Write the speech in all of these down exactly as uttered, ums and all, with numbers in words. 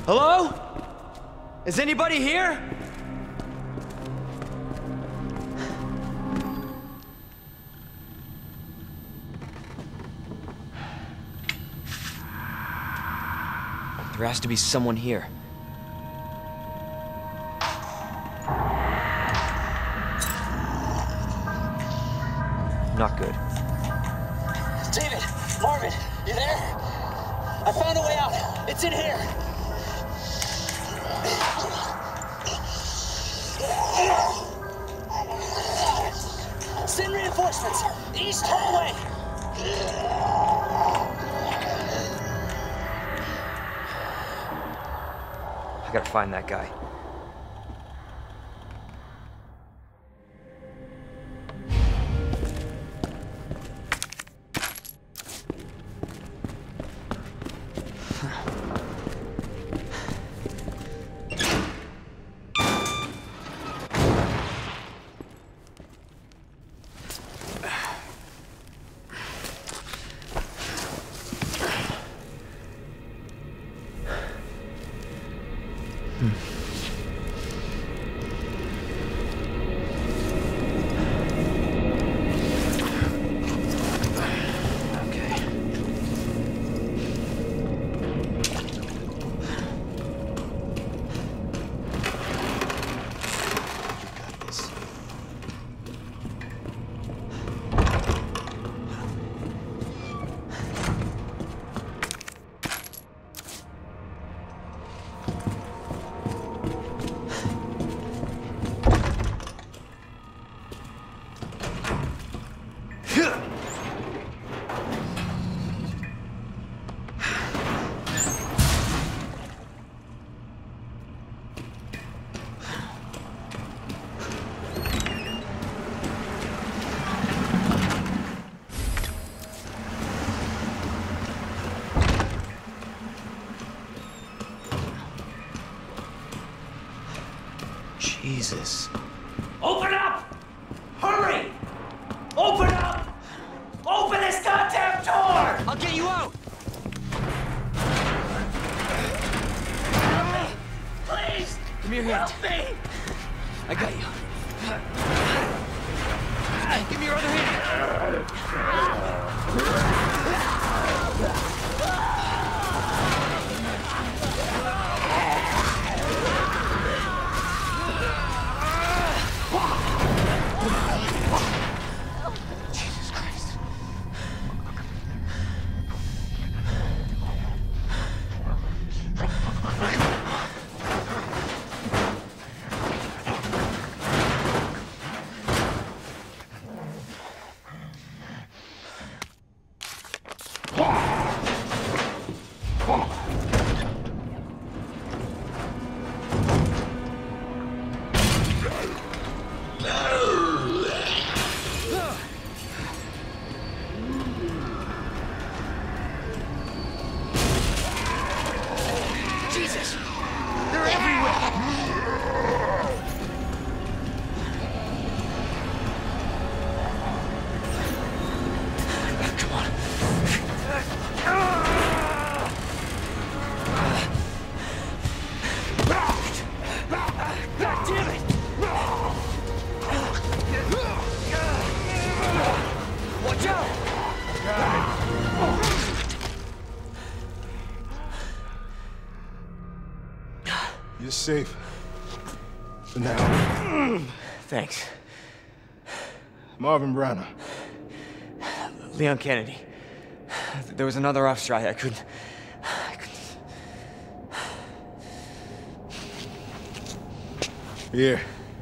Hello? Is anybody here? There has to be someone here. Not good. David! Marvin! You there? I found a way out! It's in here! Send reinforcements! East hallway! I gotta find that guy. Jesus. Open up! Hurry! Open up! Open this goddamn door! I'll get you out! Help me! Please! Give me your hand. Help me! I got you. Give me your other hand. Jesus Christ. Jesus! They're everywhere! Come on. God damn it! Watch out! You're safe. For now. Thanks. Marvin Branagh. Leon Kennedy. There was another officer I, I couldn't... I couldn't... Here.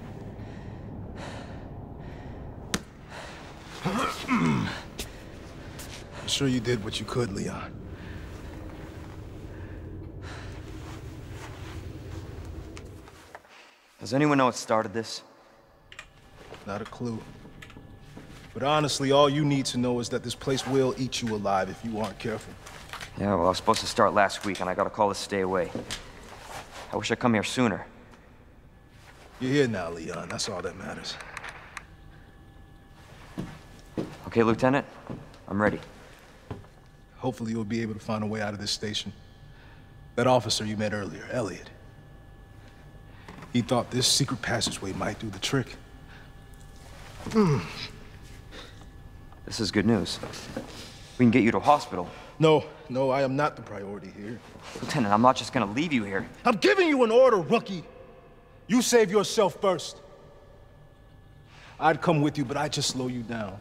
I'm sure you did what you could, Leon. Does anyone know what started this? Not a clue. But honestly, all you need to know is that this place will eat you alive if you aren't careful. Yeah, well, I was supposed to start last week, and I got a call to stay away. I wish I'd come here sooner. You're here now, Leon. That's all that matters. Okay, Lieutenant? I'm ready. Hopefully you'll be able to find a way out of this station. That officer you met earlier, Elliot. He thought this secret passageway might do the trick. Mm. This is good news. We can get you to a hospital. No, no, I am not the priority here. Lieutenant, I'm not just gonna leave you here. I'm giving you an order, rookie. You save yourself first. I'd come with you, but I'd just slow you down.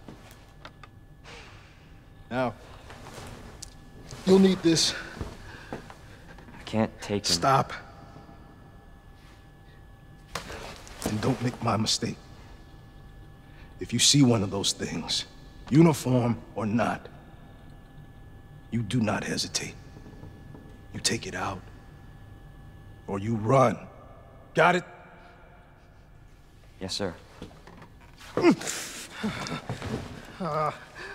Now, you'll need this. I can't take him. Stop. And don't make my mistake. If you see one of those things, uniform or not, you do not hesitate. You take it out, or you run. Got it? Yes, sir. uh.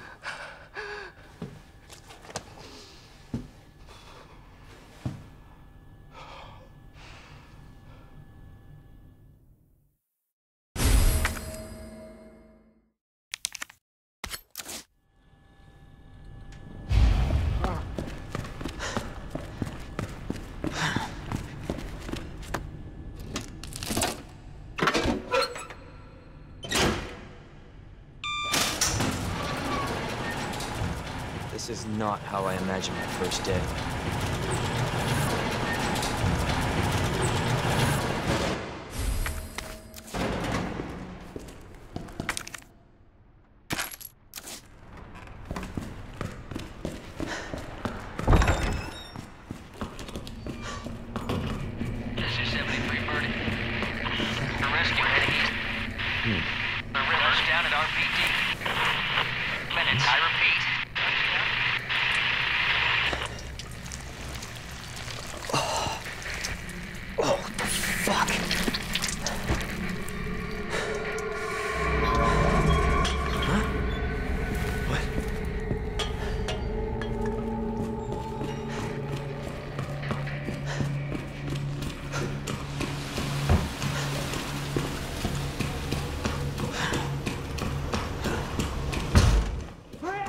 This is not how I imagined my first day. This is seventy-three Birdie. The rescue heading east. Hmm. The river's down at R P D. Minutes, I repeat. Friend!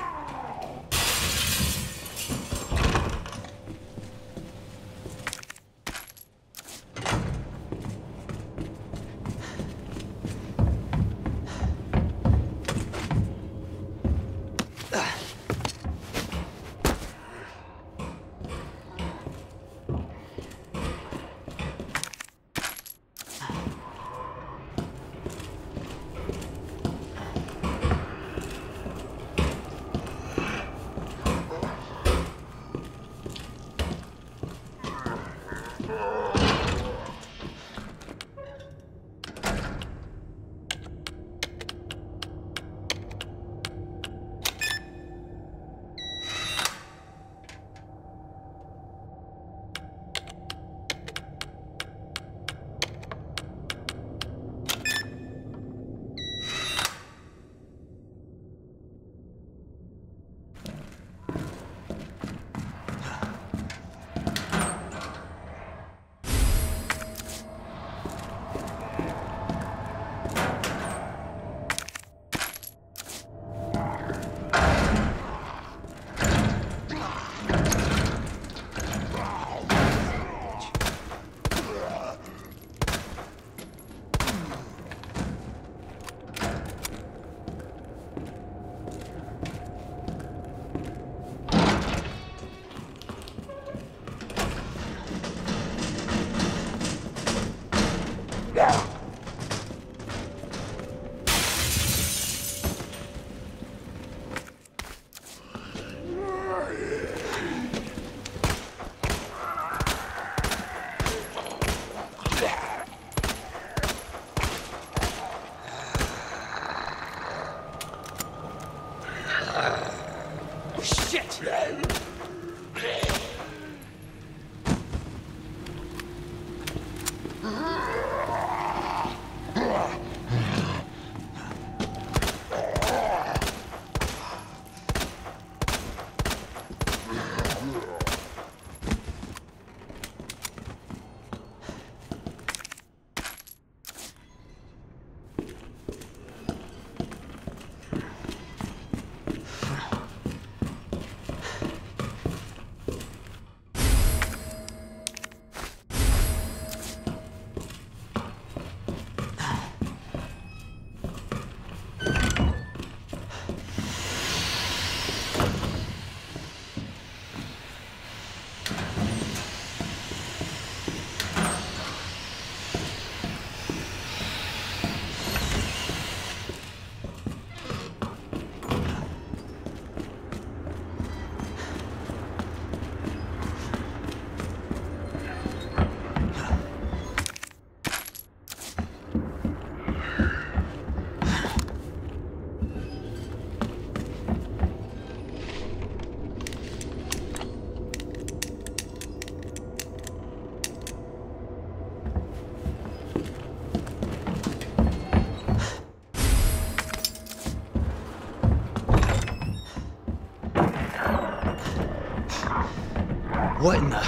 What in the...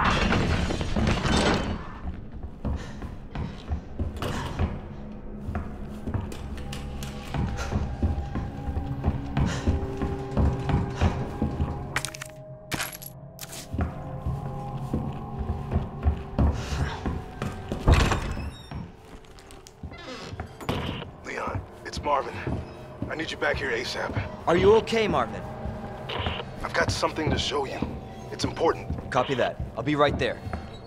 Leon, it's Marvin. I need you back here ASAP. Are you okay, Marvin? I've got something to show you. It's important. Copy that. I'll be right there.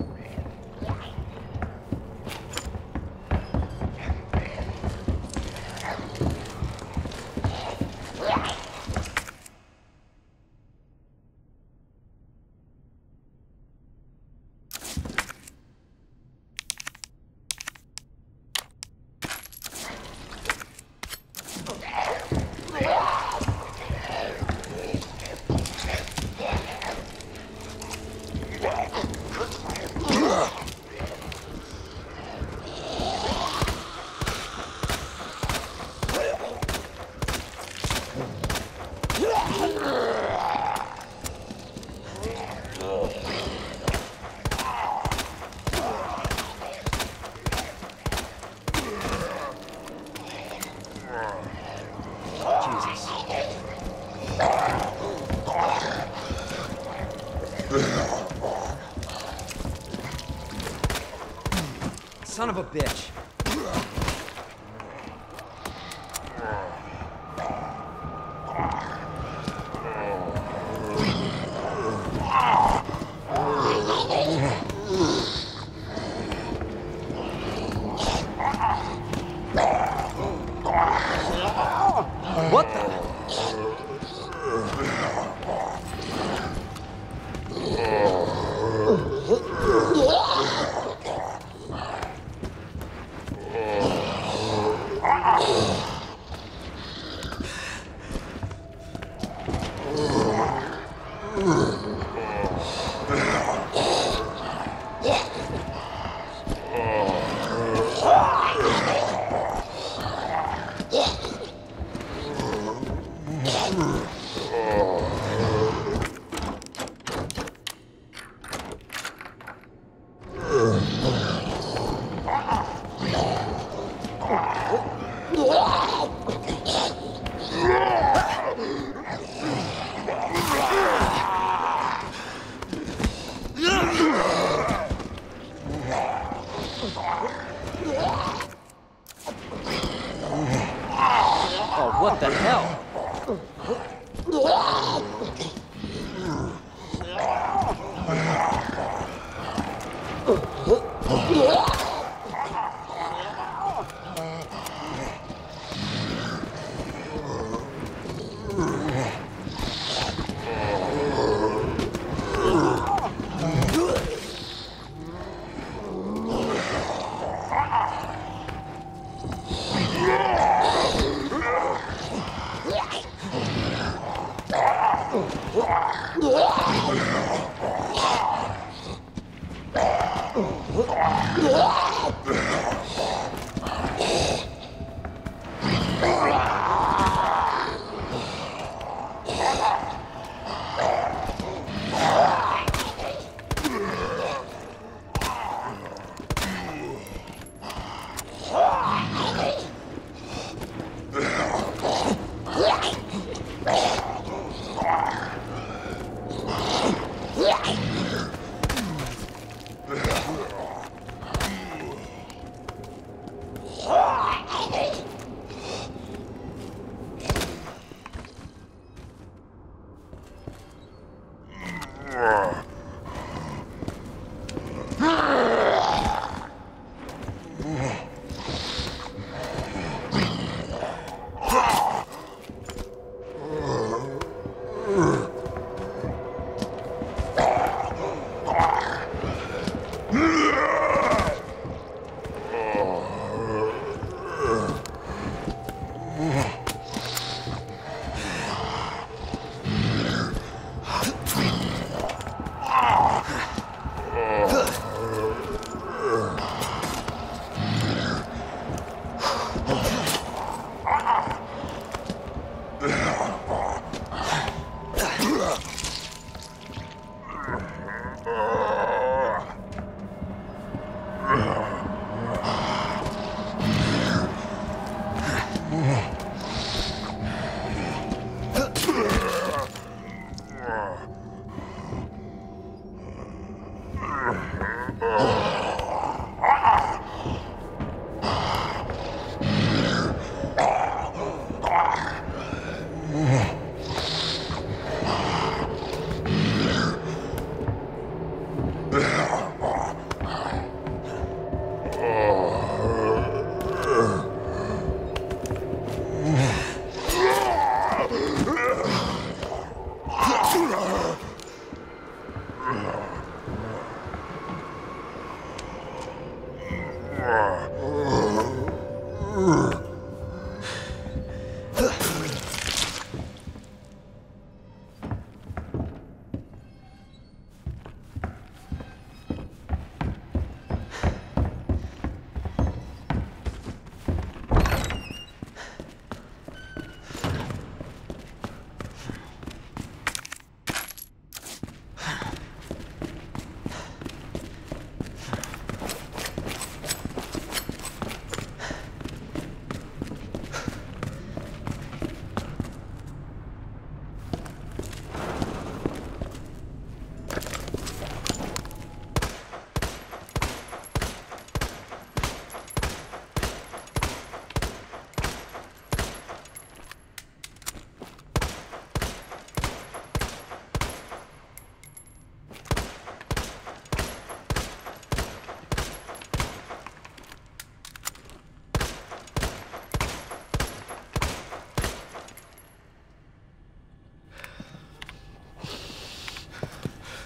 Son of a bitch. What the? Oh, what the hell?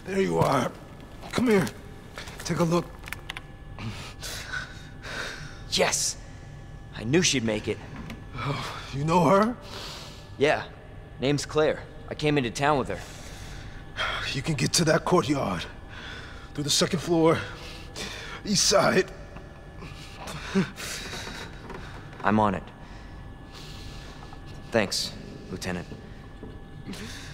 There you are. Come here. Take a look. Yes! I knew she'd make it. Oh, you know her? Yeah. Name's Claire. I came into town with her. You can get to that courtyard. Through the second floor. East side. I'm on it. Thanks, Lieutenant.